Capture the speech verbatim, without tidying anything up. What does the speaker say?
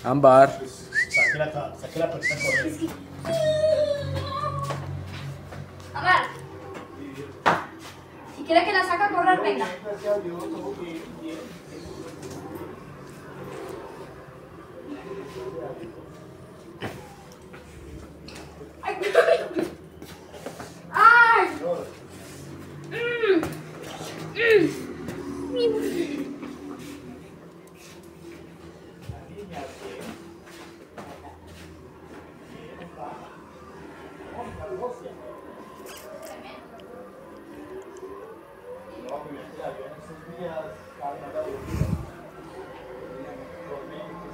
Ámbar. Saqué la, saqué la persona correcta. Ámbar. Si quiere que la saque a correr, venga. ¡Ay! ¡Ay! Mm. Mm.